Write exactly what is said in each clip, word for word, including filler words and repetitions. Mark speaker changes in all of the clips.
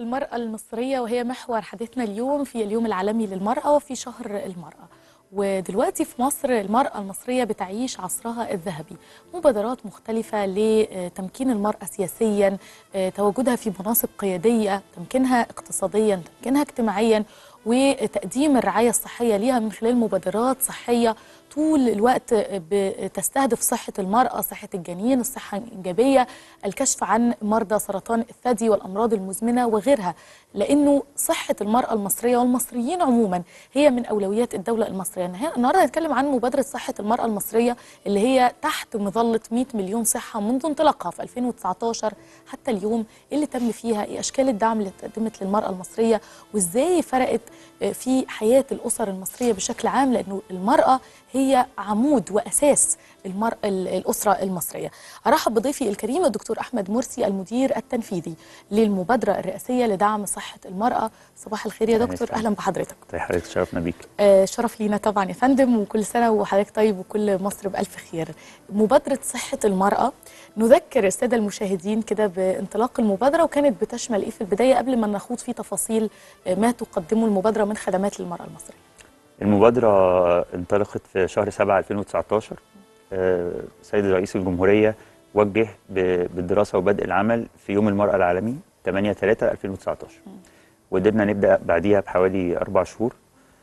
Speaker 1: المرأة المصرية وهي محور حديثنا اليوم في اليوم العالمي للمرأة وفي شهر المرأة. ودلوقتي في مصر المرأة المصرية بتعيش عصرها الذهبي، مبادرات مختلفة لتمكين المرأة سياسيا، تواجدها في مناصب قيادية، تمكينها اقتصاديا، تمكينها اجتماعيا، وتقديم الرعاية الصحية ليها من خلال مبادرات صحية طول الوقت بتستهدف صحة المرأة، صحة الجنين، الصحة الإنجابية، الكشف عن مرضى سرطان الثدي والأمراض المزمنة وغيرها، لأنه صحة المرأة المصرية والمصريين عموما هي من أولويات الدولة المصرية. النهاردة هنتكلم عن مبادرة صحة المرأة المصرية اللي هي تحت مظلة مئة مليون صحة منذ انطلاقها في ألفين وتسعطاشر حتى اليوم. اللي تم فيها إيه أشكال الدعم اللي تقدمت للمرأة المصرية وإزاي فرقت في حياة الأسر المصرية بشكل عام، لأنه المرأة هي عمود وأساس المرأة الأسرة المصرية. أرحب بضيفي الكريم الدكتور أحمد مرسي المدير التنفيذي للمبادرة الرئاسية لدعم صحة المرأة. صباح الخير يا دكتور، أهلا بحضرتك.
Speaker 2: طيب حضرتك شرفنا بيك.
Speaker 1: آه شرف لينا طبعا يا فندم، وكل سنة وحضرتك طيب وكل مصر بألف خير. مبادرة صحة المرأة، نذكر السادة المشاهدين كده بانطلاق المبادرة وكانت بتشمل إيه في البداية قبل ما نخوض في تفاصيل ما تقدمه المبادرة من خدمات للمرأة المصرية.
Speaker 2: المبادرة انطلقت في شهر سبعة ألفين وتسعطاشر. السيد رئيس الجمهورية وجه بالدراسة وبدء العمل في يوم المرأة العالمي ثمانية ثلاثة ألفين وتسعطاشر، وقدرنا نبدأ بعديها بحوالي أربع شهور.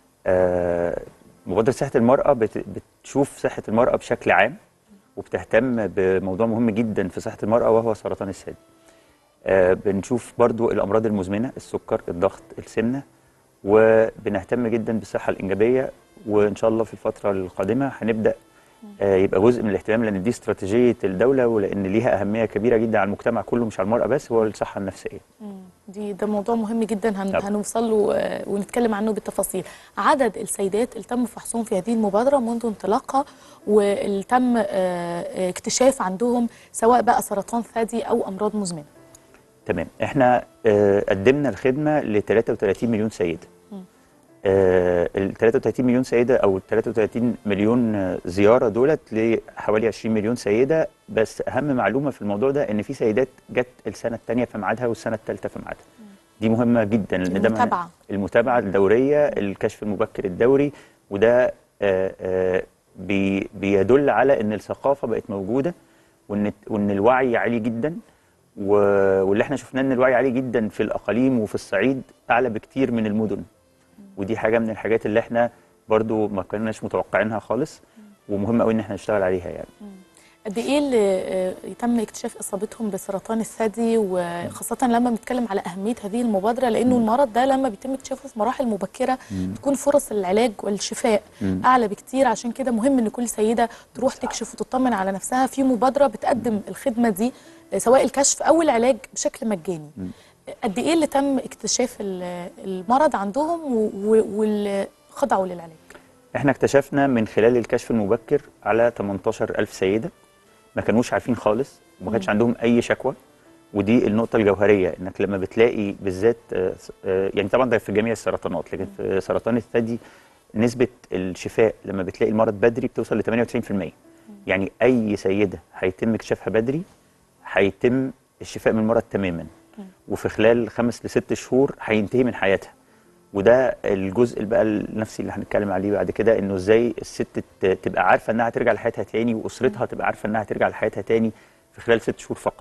Speaker 2: مبادرة صحة المرأة بتشوف صحة المرأة بشكل عام وبتهتم بموضوع مهم جدا في صحة المرأة وهو سرطان الثدي. بنشوف برضو الأمراض المزمنة، السكر، الضغط، السمنة، وبنهتم جدا بالصحة الإنجابية. وإن شاء الله في الفترة القادمة هنبدأ يبقى جزء من الاهتمام، لأن دي استراتيجية الدولة ولأن ليها أهمية كبيرة جدا على المجتمع كله، مش على المرأة بس، هو الصحة النفسية.
Speaker 1: دي ده موضوع مهم جدا هن هنوصل له ونتكلم عنه بالتفاصيل. عدد السيدات اللي تم فحصهم في هذه المبادرة منذ انطلاقها واللي تم اكتشاف عندهم سواء بقى سرطان ثدي أو أمراض مزمنة.
Speaker 2: تمام، احنا قدمنا الخدمة ل ثلاثة وثلاثين مليون سيدة. ال ثلاثة وثلاثين مليون سيدة أو ال ثلاثة وثلاثين مليون زيارة دولت لحوالي عشرين مليون سيدة. بس أهم معلومة في الموضوع ده إن في سيدات جت السنة الثانية في ميعادها والسنة الثالثة في ميعادها. دي مهمة جدا، لأن ده
Speaker 1: المتابعة
Speaker 2: المتابعة الدورية، الكشف المبكر الدوري، وده آآ آآ بي بيدل على إن الثقافة بقت موجودة وإن وإن الوعي عالي جدا. واللي احنا شفناه إن الوعي عالي جدا في الأقاليم وفي الصعيد أعلى بكتير من المدن، ودي حاجة من الحاجات اللي احنا برضو ما كناش متوقعينها خالص، ومهم قوي ان احنا نشتغل عليها. يعني
Speaker 1: قد ايه اللي تم اكتشاف اصابتهم بسرطان الثدي، وخاصة لما بنتكلم على اهمية هذه المبادرة، لانه المرض ده لما بيتم اكتشافه في مراحل مبكرة تكون فرص العلاج والشفاء اعلى بكتير. عشان كده مهم ان كل سيدة تروح تكشف وتطمن على نفسها في مبادرة بتقدم الخدمة دي، سواء الكشف او العلاج بشكل مجاني. قد ايه اللي تم اكتشاف المرض عندهم واللي خضعوا للعلاج؟
Speaker 2: احنا اكتشفنا من خلال الكشف المبكر على ثمانية عشر ألف سيدة ما كانوش عارفين خالص وما كانش عندهم اي شكوى. ودي النقطة الجوهرية، انك لما بتلاقي بالذات يعني طبعا ده في جميع السرطانات، لكن في سرطان الثدي نسبة الشفاء لما بتلاقي المرض بدري بتوصل ل ثمانية وتسعين بالمئة. يعني اي سيدة هيتم اكتشافها بدري هيتم الشفاء من المرض تماما، وفي خلال خمس لست شهور هينتهي من حياتها. وده الجزء بقى النفسي اللي هنتكلم عليه بعد كده، انه ازاي الست تبقى عارفه انها ترجع لحياتها تاني، واسرتها تبقى عارفه انها ترجع لحياتها تاني في خلال ست شهور فقط.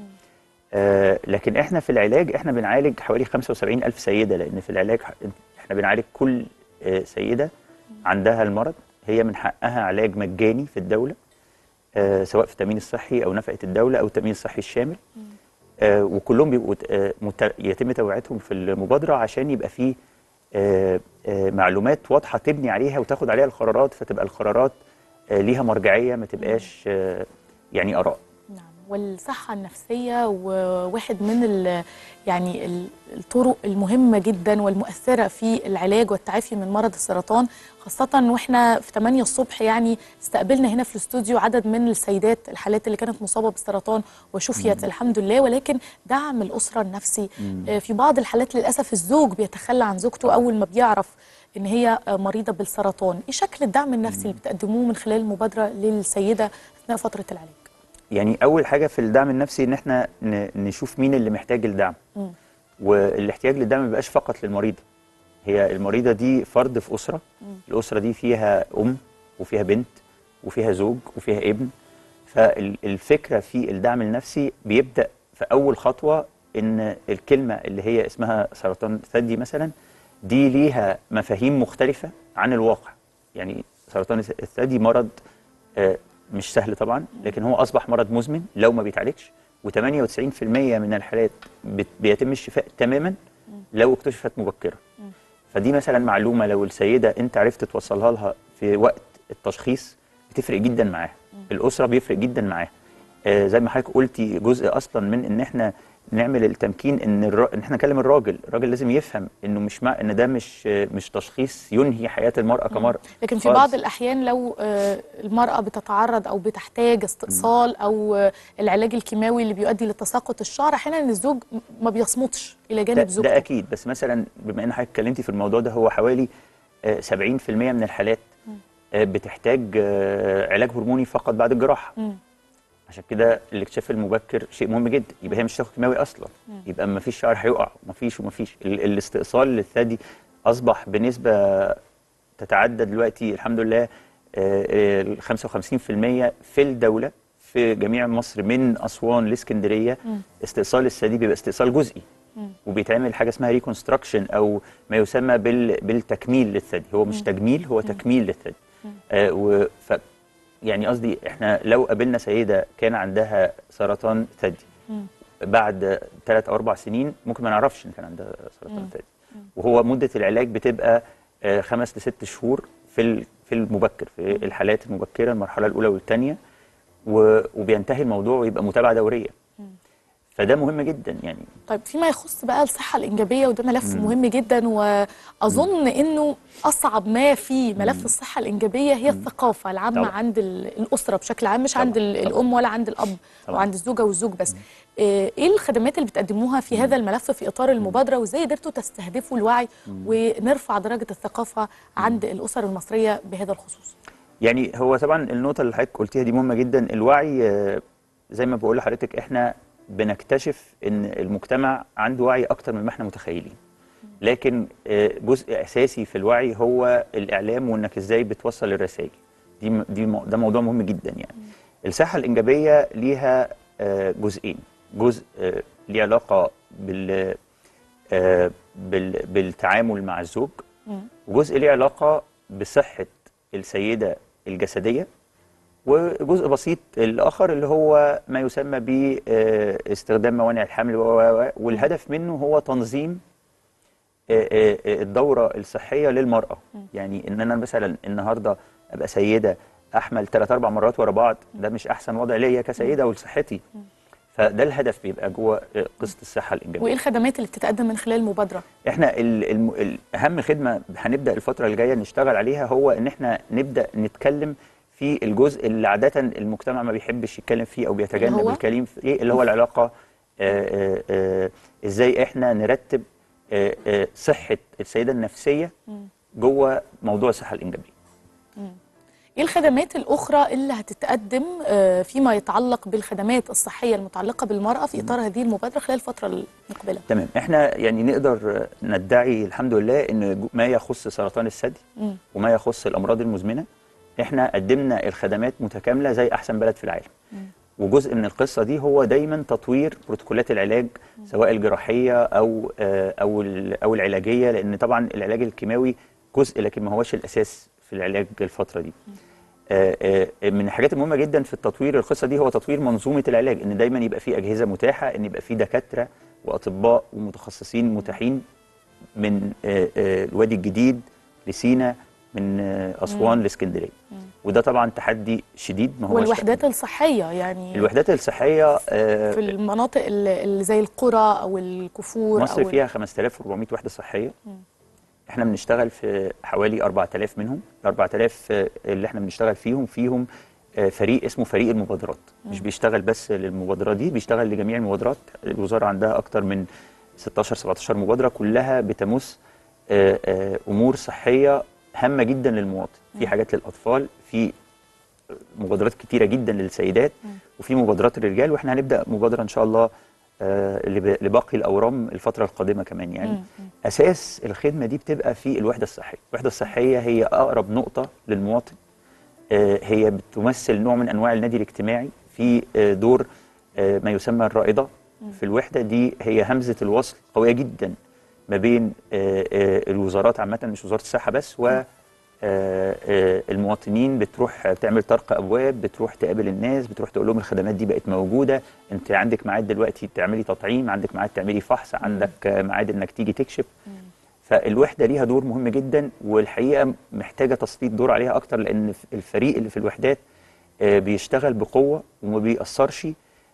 Speaker 2: آه لكن احنا في العلاج احنا بنعالج حوالي خمسة وسبعين ألف سيده، لان في العلاج احنا بنعالج كل آه سيده عندها المرض هي من حقها علاج مجاني في الدوله، آه سواء في التامين الصحي او نفقه الدوله او التامين الصحي الشامل. آه وكلهم بيبقوا آه يتم توعيتهم في المبادره عشان يبقى فيه آه آه معلومات واضحه تبني عليها وتاخد عليها القرارات، فتبقى القرارات آه ليها مرجعيه، ما تبقاش آه يعني اراء.
Speaker 1: نعم، والصحه النفسيه وواحد من يعني الطرق المهمه جدا والمؤثره في العلاج والتعافي من مرض السرطان، خاصة واحنا في ثمانية الصبح يعني استقبلنا هنا في الاستوديو عدد من السيدات الحالات اللي كانت مصابة بالسرطان وشفيت الحمد لله. ولكن دعم الأسرة النفسي، مم. في بعض الحالات للأسف الزوج بيتخلى عن زوجته أول ما بيعرف إن هي مريضة بالسرطان. إيه شكل الدعم النفسي اللي بتقدموه من خلال المبادرة للسيدة أثناء فترة العلاج؟
Speaker 2: يعني أول حاجة في الدعم النفسي إن احنا نشوف مين اللي محتاج الدعم. مم. والاحتياج للدعم ما بيبقاش فقط للمريضه، هي المريضه دي فرد في اسره، الاسره دي فيها ام وفيها بنت وفيها زوج وفيها ابن. فالفكره في الدعم النفسي بيبدا في اول خطوه، ان الكلمه اللي هي اسمها سرطان الثدي مثلا دي ليها مفاهيم مختلفه عن الواقع. يعني سرطان الثدي مرض آه مش سهل طبعا، لكن هو اصبح مرض مزمن لو ما بيتعالجش، وثمانية وتسعين بالمئة من الحالات بيتم الشفاء تماما لو اكتشفت مبكرا. فدي مثلا معلومه لو السيده انت عرفت توصلها لها في وقت التشخيص بتفرق جدا معاها، الاسره بيفرق جدا معاها. آه زي ما حضرتك قلتي، جزء اصلا من ان احنا نعمل التمكين ان الر... ان احنا نكلم الراجل، الراجل لازم يفهم انه مش مع... ان ده مش مش تشخيص ينهي حياه المراه كمراه.
Speaker 1: لكن في بعض الاحيان لو المراه بتتعرض او بتحتاج استئصال او العلاج الكيماوي اللي بيؤدي لتساقط الشعر، احيانا الزوج ما بيصمتش الى جانب زوجته.
Speaker 2: ده اكيد، بس مثلا بما ان حضرتك اتكلمتي في الموضوع ده، هو حوالي سبعين بالمئة من الحالات بتحتاج علاج هرموني فقط بعد الجراحه. م. عشان كده الاكتشاف المبكر شيء مهم جدا. يبقى هي مش هتاخد كيماوي اصلا، يبقى ما فيش شعر هيقع، ما فيش وما فيش. الاستئصال للثدي اصبح بنسبه تتعدى دلوقتي الحمد لله ال خمسة وخمسين بالمئة في الدوله، في جميع مصر من اسوان لاسكندريه. استئصال الثدي بيبقى استئصال جزئي، وبيتعمل حاجه اسمها ريكونستراكشن او ما يسمى بالتكميل للثدي. هو مش تجميل، هو تكميل للثدي. آه وف يعني قصدي احنا لو قابلنا سيده كان عندها سرطان ثدي بعد ثلاث او اربع سنين ممكن ما نعرفش ان كان عندها سرطان ثدي، وهو مده العلاج بتبقى آه خمس لست شهور في في المبكر، في الحالات المبكره المرحله الاولى والثانيه، وبينتهي الموضوع ويبقى متابعه دوريه. فده مهم جدا يعني.
Speaker 1: طيب فيما يخص بقى الصحة الإنجابية، وده ملف مم. مهم جدا، وأظن مم. أنه أصعب ما في ملف مم. الصحة الإنجابية هي مم. الثقافة العامة طبعا. عند الأسرة بشكل عام، مش طبعا. عند الأم ولا عند الأب طبعا. وعند الزوجة والزوج بس. مم. إيه الخدمات اللي بتقدموها في مم. هذا الملف في إطار المبادرة، وإزاي قدرتوا تستهدفوا الوعي مم. ونرفع درجة الثقافة مم. عند الأسر المصرية بهذا الخصوص؟
Speaker 2: يعني هو طبعا النقطة اللي حضرتك قلتيها دي مهمة جدا. الوعي زي ما بقول لحضرتك احنا بنكتشف ان المجتمع عنده وعي اكتر مما احنا متخيلين، لكن جزء اساسي في الوعي هو الاعلام، وانك ازاي بتوصل الرسائل دي. دي ده موضوع مهم جدا يعني. الصحه الانجابيه ليها جزئين، جزء ليه علاقه بال بالتعامل مع الزوج، وجزء ليه علاقه بصحه السيده الجسديه، وجزء بسيط الآخر اللي هو ما يسمى باستخدام موانع الحمل، والهدف منه هو تنظيم الدورة الصحية للمرأة. يعني إن أنا مثلا النهاردة أبقى سيدة أحمل ثلاث أربع مرات ورا بعض، ده مش أحسن وضع ليا كسيدة ولصحتي. فده الهدف بيبقى جوه قصة الصحة الإنجابية.
Speaker 1: وإيه الخدمات اللي بتتقدم من خلال المبادرة؟
Speaker 2: إحنا أهم خدمة هنبدأ الفترة الجاية نشتغل عليها هو إن إحنا نبدأ نتكلم في الجزء اللي عادة المجتمع ما بيحبش يتكلم فيه أو بيتجنب الكلام فيه، اللي هو العلاقة آآ آآ إزاي إحنا نرتب آآ آآ صحة السيدة النفسية جوه موضوع الصحة الإنجابية.
Speaker 1: إيه الخدمات الأخرى اللي هتتقدم فيما يتعلق بالخدمات الصحية المتعلقة بالمرأة في إطار هذه المبادرة خلال الفترة المقبلة؟
Speaker 2: تمام، إحنا يعني نقدر ندعي الحمد لله إن ما يخص سرطان الثدي وما يخص الأمراض المزمنة احنا قدمنا الخدمات متكامله زي احسن بلد في العالم. م. وجزء من القصه دي هو دايما تطوير بروتوكولات العلاج، م. سواء الجراحيه او او او العلاجيه، لان طبعا العلاج الكيماوي جزء لكن ما هوش الاساس في العلاج الفتره دي. آآ آآ من الحاجات المهمه جدا في التطوير القصه دي هو تطوير منظومه العلاج، ان دايما يبقى في اجهزه متاحه، ان يبقى في دكاتره واطباء ومتخصصين متاحين من آآ آآ الوادي الجديد لسينا، من أسوان لاسكندريه. وده طبعا تحدي شديد. ما هو
Speaker 1: والوحدات الصحيه يعني
Speaker 2: الوحدات الصحيه
Speaker 1: في المناطق اللي زي القرى او الكفور
Speaker 2: مصر
Speaker 1: أو
Speaker 2: فيها خمسة آلاف وأربعمائة وحده صحيه. م. احنا بنشتغل في حوالي أربعة آلاف منهم. ال أربعة آلاف اللي احنا بنشتغل فيهم فيهم فريق اسمه فريق المبادرات. م. مش بيشتغل بس للمبادرات دي، بيشتغل لجميع المبادرات. الوزاره عندها اكتر من ستاشر سبعتاشر مبادره كلها بتمس امور صحيه هامه جدا للمواطن. في حاجات للاطفال، في مبادرات كتيره جدا للسيدات، وفي مبادرات للرجال. واحنا هنبدا مبادره ان شاء الله آه لباقي الاورام الفتره القادمه كمان يعني.
Speaker 1: مم.
Speaker 2: اساس الخدمه دي بتبقى في الوحده الصحيه. الوحده الصحيه هي اقرب نقطه للمواطن، آه هي بتمثل نوع من انواع النادي الاجتماعي في آه دور آه ما يسمى الرائده في الوحده دي. هي همزه الوصل قويه جدا ما بين آه آه الوزارات عامه، مش وزاره الصحه بس، و آه آه المواطنين. بتروح تعمل طرق ابواب، بتروح تقابل الناس، بتروح تقول لهم الخدمات دي بقت موجوده، انت عندك ميعاد دلوقتي تعملي تطعيم، عندك ميعاد تعملي فحص، عندك ميعاد انك تيجي تكشف. فالوحده ليها دور مهم جدا، والحقيقه محتاجه تسليط دور عليها اكتر، لان الفريق اللي في الوحدات آه بيشتغل بقوه وما بيأثرش،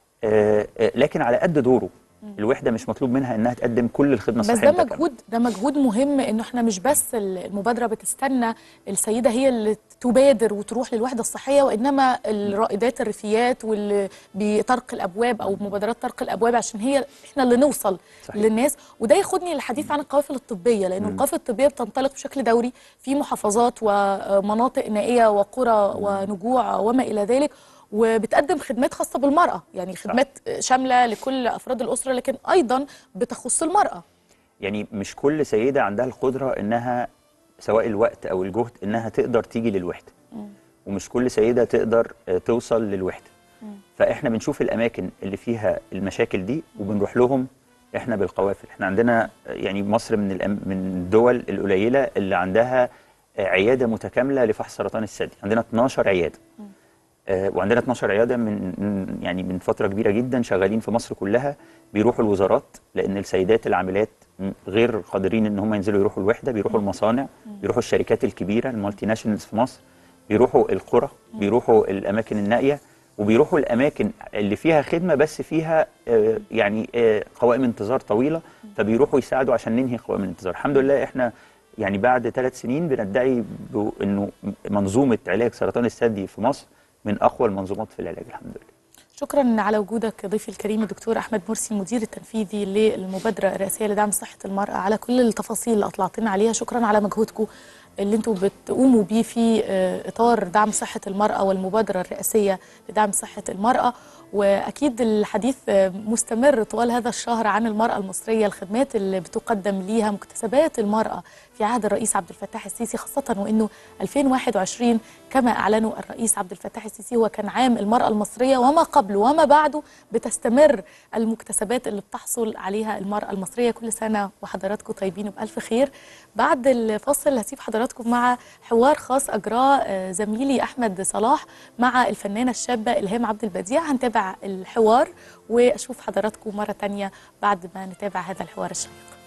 Speaker 2: آه آه لكن على قد دوره. الوحده مش مطلوب منها انها تقدم كل الخدمه الصحيه.
Speaker 1: بس ده مجهود ده مجهود مهم، انه احنا مش بس المبادره بتستنى السيده هي اللي تبادر وتروح للوحده الصحيه، وانما الرائدات الريفيات واللي بطرق الابواب او مبادرات طرق الابواب، عشان هي احنا اللي نوصل صحيح. للناس. وده ياخدني للحديث عن القوافل الطبيه، لانه القوافل الطبيه بتنطلق بشكل دوري في محافظات ومناطق نائيه وقرى ونجوع وما الى ذلك، وبتقدم خدمات خاصة بالمرأة، يعني خدمات صح. شاملة لكل أفراد الأسرة، لكن أيضا بتخص المرأة.
Speaker 2: يعني مش كل سيدة عندها القدرة إنها سواء الوقت أو الجهد إنها تقدر تيجي للوحدة، م. ومش كل سيدة تقدر توصل للوحدة. م. فإحنا بنشوف الأماكن اللي فيها المشاكل دي وبنروح لهم إحنا بالقوافل. إحنا عندنا يعني مصر من من الدول القليلة اللي عندها عيادة متكاملة لفحص سرطان الثدي. عندنا اتناشر عيادة، م. آه وعندنا اتناشر عياده من يعني من فتره كبيره جدا شغالين في مصر كلها. بيروحوا الوزارات، لان السيدات العاملات غير قادرين ان هم ينزلوا يروحوا الوحده، بيروحوا المصانع، بيروحوا الشركات الكبيره المالتي ناشونالز في مصر، بيروحوا القرى، بيروحوا الاماكن النائيه، وبيروحوا الاماكن اللي فيها خدمه بس فيها آه يعني آه قوائم انتظار طويله، فبيروحوا يساعدوا عشان ننهي قوائم الانتظار. الحمد لله احنا يعني بعد ثلاث سنين بندعي انه منظومه علاج سرطان الثدي في مصر من أقوى المنظومات في العلاج الحمد لله.
Speaker 1: شكرا على وجودك ضيفي الكريم الدكتور أحمد مرسي، المدير التنفيذي للمبادرة الرئاسية لدعم صحة المرأة، على كل التفاصيل اللي أطلعتنا عليها. شكرا على مجهودكم اللي انتم بتقوموا بيه في إطار دعم صحة المرأة والمبادرة الرئاسية لدعم صحة المرأة. وأكيد الحديث مستمر طوال هذا الشهر عن المرأة المصرية، الخدمات اللي بتقدم ليها، مكتسبات المرأة في عهد الرئيس عبد الفتاح السيسي، خاصة وأنه ألفين وواحد وعشرين كما أعلنوا الرئيس عبد الفتاح السيسي هو كان عام المرأة المصرية، وما قبله وما بعده بتستمر المكتسبات اللي بتحصل عليها المرأة المصرية. كل سنة وحضراتكم طيبين وبألف خير. بعد الفاصل هسيب حضراتكم مع حوار خاص أجراه زميلي أحمد صلاح مع الفنانة الشابة إلهام عبد البديع. هنتابع الحوار وأشوف حضراتكم مرة تانية بعد ما نتابع هذا الحوار الشيق.